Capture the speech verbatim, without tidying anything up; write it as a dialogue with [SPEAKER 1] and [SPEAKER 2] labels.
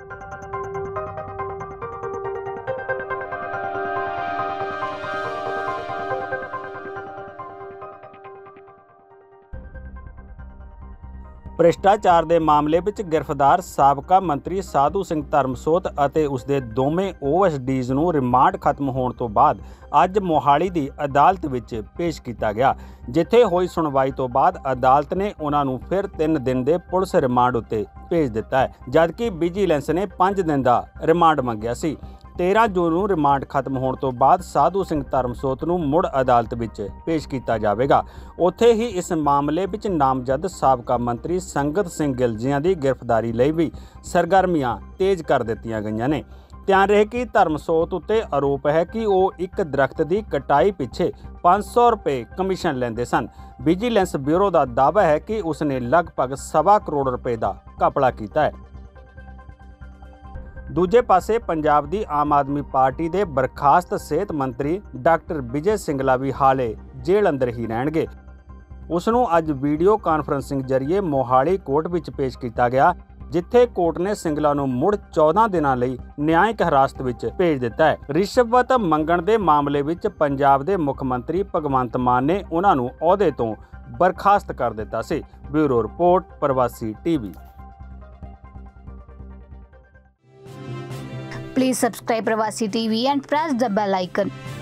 [SPEAKER 1] ਭ੍ਰਿਸ਼ਟਾਚਾਰ ਦੇ ਮਾਮਲੇ ਵਿੱਚ ਗ੍ਰਿਫਤਾਰ ਸਾਬਕਾ ਮੰਤਰੀ ਸਾਧੂ ਸਿੰਘ ਧਰਮਸੋਤ ਅਤੇ ਉਸਦੇ ਦੋਵੇਂ ਓ ਐਸ ਡੀਜ਼ ਨੂੰ ਰਿਮਾਂਡ ਖਤਮ ਹੋਣ ਤੋਂ ਬਾਅਦ ਅੱਜ ਮੋਹਾਲੀ ਦੀ ਅਦਾਲਤ ਵਿੱਚ ਪੇਸ਼ ਕੀਤਾ ਗਿਆ, ਜਿੱਥੇ ਹੋਈ ਸੁਣਵਾਈ ਤੋਂ ਬਾਅਦ ਅਦਾਲਤ ਨੇ ਉਹਨਾਂ ਨੂੰ ਫਿਰ ਤਿੰਨ ਦਿਨ ਦੇ ਪੁਲਿਸ ਰਿਮਾਂਡ ਉੱਤੇ ਭੇਜ ਦਿੱਤਾ ਹੈ, ਜਦਕਿ ਵਿਜੀਲੈਂਸ ਨੇ ਪੰਜ ਦਿਨ ਦਾ ਰਿਮਾਂਡ ਮੰਗਿਆ ਸੀ। तेरह जून ਨੂੰ ਰਿਮਾਂਡ ਖਤਮ ਹੋਣ ਤੋਂ ਬਾਅਦ ਸਾਧੂ ਸਿੰਘ ਧਰਮਸੋਤ ਨੂੰ ਮੁੜ ਅਦਾਲਤ ਵਿੱਚ ਪੇਸ਼ ਕੀਤਾ ਜਾਵੇਗਾ। ਉੱਥੇ ਹੀ ਇਸ ਮਾਮਲੇ ਵਿੱਚ ਨਾਮਜ਼ਦ ਸਾਬਕਾ ਮੰਤਰੀ ਸੰਗਤ ਸਿੰਘ ਗਿੱਲ ਜੀਆਂ ਦੀ ਗ੍ਰਿਫਤਾਰੀ ਲਈ ਵੀ ਸਰਗਰਮੀਆਂ ਤੇਜ਼ ਕਰ ਦਿੱਤੀਆਂ ਗਈਆਂ ਨੇ। ਧਿਆਨ ਰਹੇ ਕਿ ਧਰਮਸੋਤ ਉੱਤੇ ਆਰੋਪ ਹੈ ਕਿ ਉਹ ਇੱਕ ਦਰਖਤ ਦੀ ਕਟਾਈ ਪਿੱਛੇ पाँच सौ रुपये कमीशन ਲੈਂਦੇ ਸਨ। ਵਿਜੀਲੈਂਸ ਬਿਊਰੋ ਦਾ ਦਾਅਵਾ ਹੈ ਕਿ ਉਸਨੇ ਲਗਭਗ ਸਵਾ ਕਰੋੜ ਰੁਪਏ ਦਾ ਘਪਲਾ ਕੀਤਾ ਹੈ। ਦੂਜੇ ਪਾਸੇ ਪੰਜਾਬ ਦੀ ਆਮ ਆਦਮੀ ਪਾਰਟੀ ਦੇ ਬਰਖਾਸਤ ਸਿਹਤ ਮੰਤਰੀ ਡਾਕਟਰ ਵਿਜੇ ਸਿੰਗਲਾ ਵੀ ਹਾਲੇ ਜੇਲ੍ਹ ਅੰਦਰ ਹੀ ਰਹਿਣਗੇ। ਉਸ ਨੂੰ ਅੱਜ ਵੀਡੀਓ ਕਾਨਫਰੰਸਿੰਗ ਜਰੀਏ ਮੋਹਾਲੀ ਕੋਰਟ ਵਿੱਚ ਪੇਸ਼ ਕੀਤਾ ਗਿਆ, ਜਿੱਥੇ ਕੋਰਟ ਨੇ ਸਿੰਗਲਾ ਨੂੰ ਮੁੜ चौदह ਦਿਨਾਂ ਲਈ ਨਿਆਇਕ ਹਿਰਾਸਤ ਵਿੱਚ ਭੇਜ ਦਿੱਤਾ ਹੈ। ਰਿਸ਼ਵਤ ਮੰਗਣ ਦੇ ਮਾਮਲੇ ਵਿੱਚ ਪੰਜਾਬ ਦੇ ਮੁੱਖ ਮੰਤਰੀ ਭਗਵੰਤ ਮਾਨ ਨੇ ਉਹਨਾਂ ਨੂੰ ਅਹੁਦੇ ਤੋਂ ਬਰਖਾਸਤ ਕਰ ਦਿੱਤਾ ਸੀ। Bureau report, Pravasi TV.
[SPEAKER 2] Please subscribe Pravasi T V and press the bell icon.